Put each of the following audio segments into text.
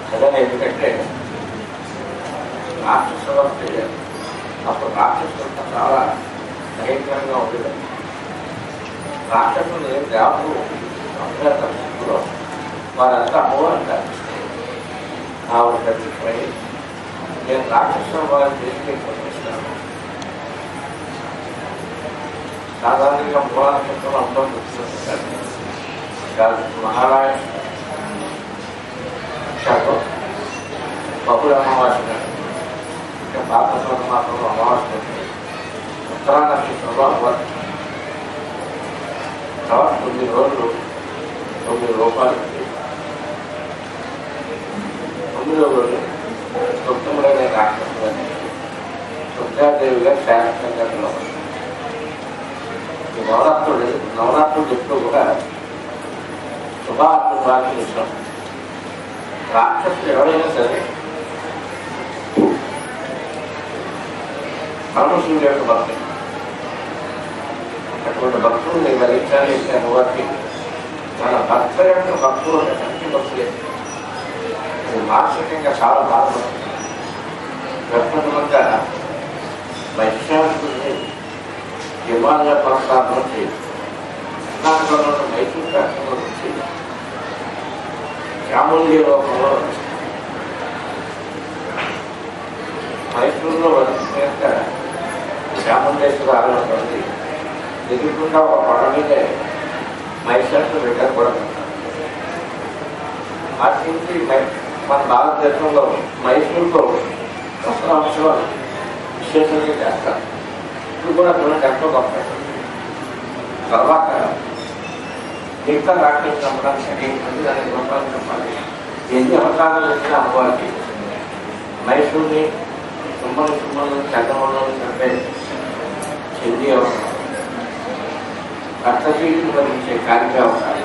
అదే ఎందుకంటే రాక్షసులు వస్తే అప్పుడు రాక్షసులు చాలా భయంకరంగా ఉండేది. రాక్షసులు దేవతలు అందరూ వారంతా అమ్మవారు ఆవిడ ప్రతిపై నేను రాక్షసుల వారిని చేసి పంపిస్తాను. సాధారణంగా అమ్మవారి అందరూ గుర్తుంటారు. మహారాజ్ బహుళ అమావాస్య ఇంకా భారతదేశంలో మాత్రం అమావాస్య ఉత్తరా నక్షత్రంలో అమ్మవారి తర్వాత 9 రోజులు 9 రూపాయలు 9వ రోజు ఉత్తముడైన రాక్షసులని దుర్గాదేవిగా శాశ్వతంగా పిలవాలి. ఈ నవరాత్రులు ఎప్పుడు కూడా శుభాశుభానికి ఇష్టం. రాక్షసులు ఎవరైనా సరే పరమశివుడి యొక్క భక్తులు. అటువంటి భక్తుల్ని వరించాలి అమ్మవారికి మన భక్త యొక్క భక్తులు మంచి భక్తులే. అది మానసికంగా చాలా బాధపడుతుంది. ప్రపంచమంతా వైశాఖుల్ని హిమాలయ పర్వతాల నుంచి కర్ణాటకలో మైసూర్ రాష్ట్రంలో నుంచి చాముండి లోకంలో మైసూరులో వరించినాక చాముండేశ్వర ఆలయం ఉంది. ఎదుర్కొండా ఒక పడ మీదే మైసూరు రిటర్న్ కూడా అటు నుంచి మన భారతదేశంలో మైసూరులో దసరా ఉత్సవాలు విశేషంగా చేస్తారు. ఇప్పుడు కూడా చూడండి ఎంతో గొప్ప. తర్వాత మిగతా రాష్ట్రాలు నమ్మడానికి దానికి రూపాయలు చెప్పాలి. ఎన్ని అవతారాలు వచ్చిన అమ్మవారికి మైసూరుని సుమ్మలు చంద్రమండలం కంటే చెంది అవసరం. రక్తశీలిని భరించే కార్యక్రమం అవసరం.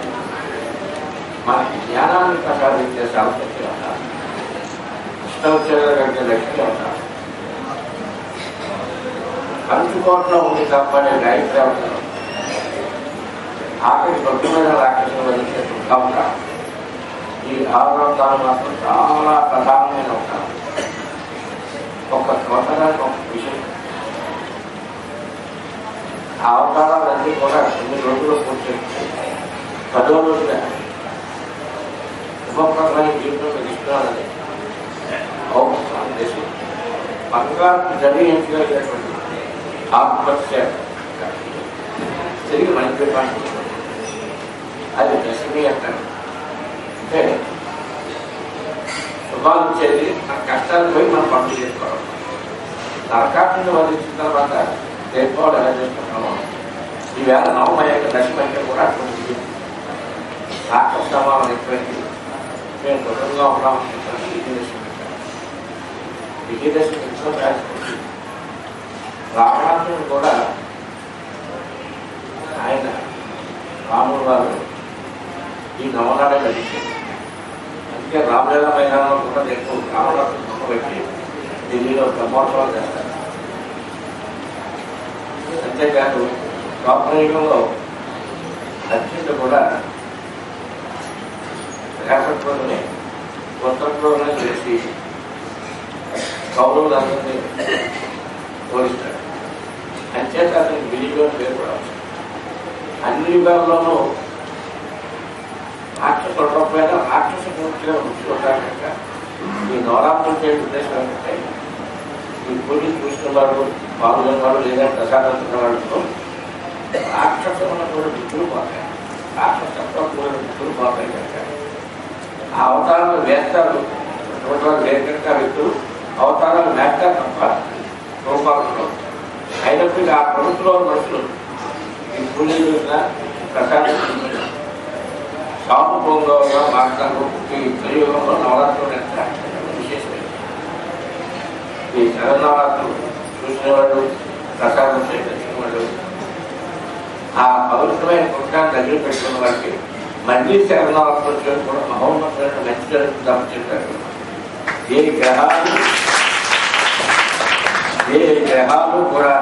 మనకి జ్ఞానాన్ని ప్రసాదించే సరస్వతి అవసరం. ఇష్టోచ్చరణ కంటే లక్ష్మి అవసరం. కంచుకోట్లో ఉంది తప్పనే గాయత్రి అవసరం. ఆఖరి భక్తులైన రాక్షసులు భరించే అవసరం. ఈ 6 అవతారాలు మాత్రం చాలా ప్రధానమైన అవసరం. ఒక అవతారానికి ఒక విషయం. ఆ అవతారాలన్నీ కూడా 9 రోజుల్లో పూర్తి చేస్తుంది. 10వ రోజున శుభప్రదమైన జీవితంలో ఇస్తున్నానని అవసరం చేసి బంగారు జరిగించగలిగినటువంటి ఆత్మహత్య తిరిగి మంచి పని అది దశమి అంటారు. అంటే శుభాలు ఇచ్చేది మన కష్టాలు పోయి మనం పంపిణీ చేసుకోవడం. నరకాన్ని వదిలించిన తర్వాత దీపావళి ఎలా చేసుకుంటున్నాము. ఈవేళ నవమయ్యాక దశమి అంటే కూడా అటువంటి రాక్షస సమానం ఎక్కువైంది. మేము దృఢంగా ఉన్నామని విజయదశమి పెట్టాము. విజయదశమి ఎంతో ప్రయాసపడుతుంది. రావణాసురుడు కూడా ఆయన రాముడు వారు ఈ నవనాడే గడిచింది. అందుకే రామలీల మైదానంలో కూడా ఎక్కువ రావణాసురుడు బొమ్మ పెట్టి ఢిల్లీలో బ్రహ్మోత్సవాలు చేస్తారు. అంతేకాదు స్వాప్రయుగంలో అర్జునుడు కూడా రేపట్లోనే ఉత్తరంలోనే చేసి కౌరవులందరినీ పోలిస్తాడు. అంచేత అతనికి విధిలో పేరు కూడా అన్ని యుగాల్లోనూ రాక్షసు ఉండకపోయినా రాక్షస పూర్తిగా ఉంచుకుంటారు కనుక ఈ నవరాత్రులు చేయడం ఉద్దేశం ఏంటంటే ఈ పూజ చూసిన వాడు పాల్గొన్న వాడు లేదా ప్రసాదించిన వాళ్ళతో రాక్షసులను కూడా వృత్తులు పోతాయి. రాక్షసత్వం కూడా వృత్తులు పోతాయి కనుక ఆ అవతారాలు వేస్తారు. వేరు కనుక వ్యక్తులు అవతారాలు వేస్తారు తప్ప రూపాలలో అయినప్పటికీ ఆ ప్రభుత్వంలో మనుషులు ఈ పూజ చూసిన ప్రసాదం సాముభంగా మాట్లాడు. ఈ కలియుగంలో నవరాత్రులు ఎంత విశేషమైన ఈ శరన్నవరాత్రులు చూసిన వాళ్ళు ప్రసాదం స్వీకరించిన వాళ్ళు ఆ పవిత్రమైన పుస్తకాన్ని దగ్గర పెట్టుకున్న వారికి మళ్ళీ శరణవరాత్రులు చేయడం కూడా మహోన్నతమైన మంచి జరుగుతుందని చెప్పారు. ఏ గ్రహాలు కూడా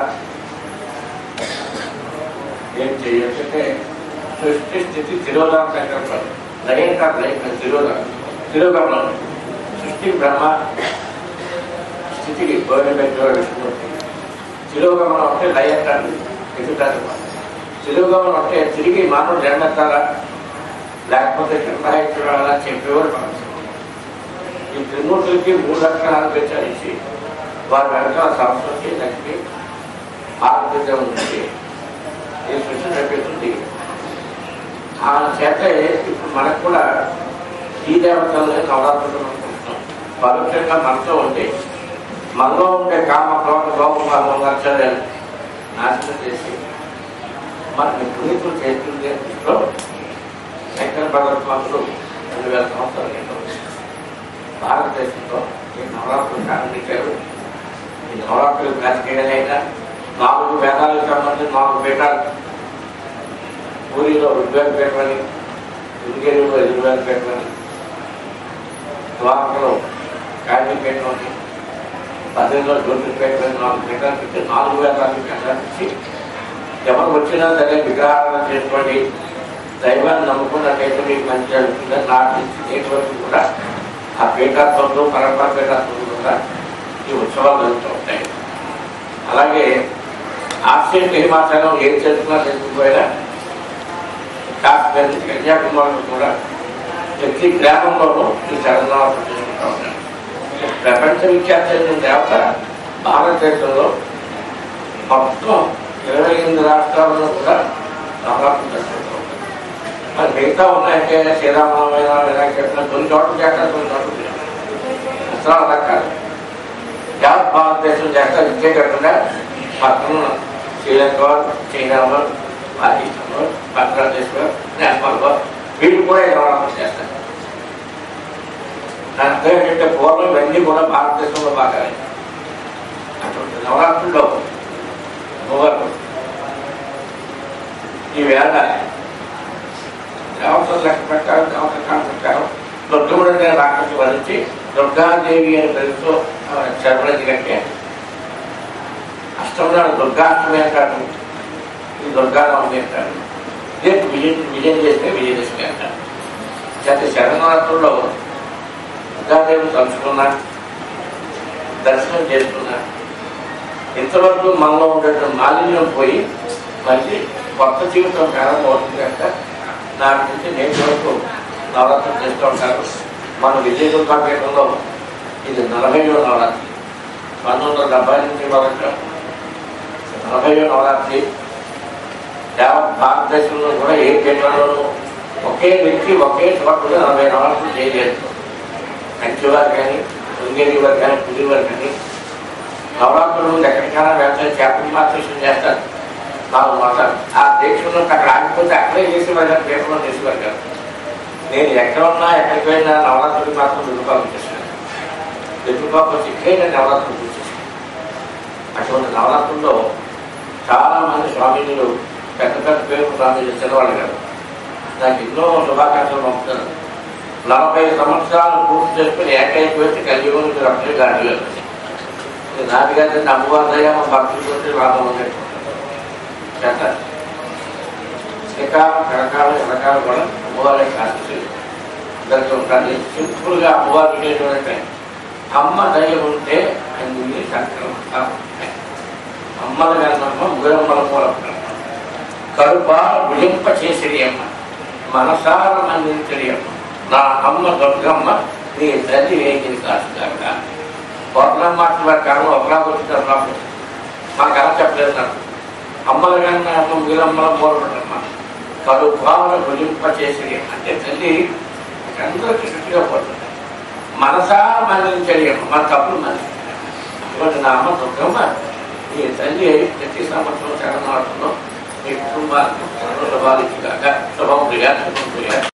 ఏం చేయొచ్చంటే సృష్టి స్థితి తిరోధాన సంకల్పాలు లయంగా తిరోగమనం సృష్టికి బ్రహ్మ, స్థితికి గోవింద పెట్టేవాడు విష్ణుమూర్తి. తిరోగమనం అంటే లయ అంటారు, ఎదుటారు. తిరోగమనం అంటే తిరిగి మానవుడు జన్మెత్తాలా లేకపోతే నిర్ణయించాలా చెప్పేవాడు మనసు. ఈ త్రిమూర్తులకి 3 లక్షణాలు పెట్టాలిసి వారి వెనకాల సంస్కృతి లక్ష్మి ఆరోగ్యం ఉంది. ఈ సృష్టి నడిపిస్తుంది. ఆ చేత ఇప్పుడు మనకు కూడా ఈ దేవతలనే నవరాత్రులు అనుకుంటున్నాం. పరోక్షంగా మనతో ఉండి మనలో ఉండే కామ క్రోధ లోపం లక్ష్యాలను నాశనం చేసి మనకి పునీతులు చేస్తుంది. దృష్టిలో శంకర భగవత్పాదులు 2000 సంవత్సరాల క్రితం భారతదేశంలో ఈ నవరాత్రులు ప్రారంభించారు. ఈ నవరాత్రులు రాజకీయాలైనా 4 వేదాలకు సంబంధించి 4 పీఠాలు, పూరిలో ఋగ్వేద పీఠమని, శృంగేరిలో యజుర్వేద పీఠమని, ద్వారకలో కాళీ పీఠమని, బద్రీలో జ్యోతిర్పీఠమని 4 పీఠాలు పెట్టి 4 వేదాలకు కేటాయించి ఎవరు వచ్చినా సరే విగ్రహాలను చేసుకోండి, దైవాన్ని నమ్ముకున్నట్టయితే మీకు మంచి జరుగుతుందని నాటి నుంచి నేటి వరకు కూడా ఆ పీఠాత్వంలో పరంపర పీఠాత్వంలో కూడా ఈ ఉత్సవాలు జరుగుతూ ఉంటాయి. అలాగే ఆశ్చర్య హిమాచలం ఏం చేసుకున్నా చేసుకుపోయినా కాశ్మీర్ నుంచి కన్యాకుమారి కూడా ప్రతి గ్రామంలోనూ ఈ శరణాలను చేసుకుంటూ ఉంటారు. ప్రపంచ విఖ్యాత దేవత భారతదేశంలో మొత్తం 28 రాష్ట్రాల్లో కూడా నవరాత్రులు జరుపుకుంటూ ఉంటారు. మరి మిగతా ఉన్నాయంటే శ్రీరామనవమైన వినాయక చవితి కొన్ని చోట్ల చేస్తారు, కొన్ని చోట్ల అసలు అలా కాదు. యావత్ భారతదేశం చేస్తారు. ఇంకే కాకుండా పక్కన శ్రీలంక, చైనా, పాకిస్తాన్, బంగ్లాదేశ్, నేపాల్ వీళ్ళు కూడా నవరాత్రులు చేస్తారు. దాని అర్థం ఏంటంటే పూర్వం ఇవన్నీ కూడా భారతదేశంలో భాగాలే. అటువంటి నవరాత్రుల్లో మూవరు ఈ వేళ దేవతలు లెక్క ప్రకారం దేవతకాల ప్రకారం దుర్గముడు అనే రాక్షసు వరించి దుర్గాదేవి అని పేరుతో శరణి కంటే అష్టమనాడు దుర్గాష్టమి అంటారు, ఈ దుర్గానవమి అంటారు. రేపు విజయం చేస్తే విజయదశమి అంటారు. చేత శరణరాత్రుల్లో దుర్గాదేవిని తలుచుకున్నా, దర్శనం చేసుకున్నా ఇంతవరకు మనలో ఉండేటువంటి మాలిన్యం పోయి మళ్ళీ కొత్త జీవితం ప్రారంభమవుతుంది కనుక నాటి నుంచి నేటి వరకు నవరాత్రులు చేస్తూ ఉంటారు. మన విజయదుర్గా పీఠంలో ఇది 40వ నవరాత్రి. 1970 నుంచి మొదలు 40వ నవరాత్రి. యావత్ భారతదేశంలో కూడా ఏ పీఠంలోనూ ఒకే వ్యక్తి ఒకే చోట 40 నవరాత్రులు చేయలేదు. కంచివారు కానీ, శృంగేరి వారు కానీ, పులి వారు కానీ నవరాత్రులు ఎక్కడికైనా వెళ్తారు, చేపలు మాత్రం చేస్తారు. 4 మాసాలు ఆ దీక్షలో అక్కడ ఆగిపోతే అక్కడే చేసేవారు కానీ పీఠంలో చేసేవారు కాదు. నేను ఎక్కడ ఉన్నా ఎక్కడికి వెళ్ళినా నవరాత్రులు మాత్రం దుర్గపాపం చేశాను. దుర్గపాపం వచ్చి ఇక్కడే నవరాత్రులు చూసేసాను. అటువంటి నవరాత్రుల్లో చాలా మంది స్వామీజీలు పెద్ద పెద్ద పేరు స్వామీజీ చిన్నవాళ్ళు కాదు. నాకు ఎన్నో శుభాకాంక్షలు పంపుతారు. 40 సంవత్సరాలు పూర్తి చేసుకుని ఏకైపోతే కలియుగం నుంచి రక్షణ గాడి నాటి గారి అమ్మవారిదయ్యా మా భక్తులతో లాభం ఉండేది. శ్రీకాలం కరకాలం ఎనకాలం కూడా అమ్మవారి కాస్త అందరికీ ఉంటుంది. సింపుల్గా అమ్మవారు ఉండేటువంటి అమ్మ దయ ఉంటే అన్ని సంక్రమంగా ఉంటాయి. అమ్మల గన్నమ్మ ముగురమ్మల మూలం కరుప విలింప చేసేది అమ్మ, మనసార అందించడి అమ్మ. నా అమ్మ దుర్గమ్మ నీ తల్లి వేయించిన కాసుగాక. ఒకలా మాట్లాడే కారణం ఒకలా వచ్చినారు నాకు, మాకు ఎలా చెప్పలేదు. నాకు అమ్మల కన్నా అమ్మ ముగురమ్మల మూలపడమ్మ కరుపాల విలింప చేసేది అంటే తల్లి అందరికీ శుద్ధిగా పోతుంది. మనసార మన్నించడి అమ్మ, మన తప్పులు మన్నించాలి. అటువంటి నా అమ్మ దుర్గమ్మ ఈ తల్లి ప్రతి సంవత్సరం శరణార్థంలో మీ కుటుంబాలకు శుభాలు ఇచ్చుగాక. శుభం ప్రియ శుభం ప్రియ.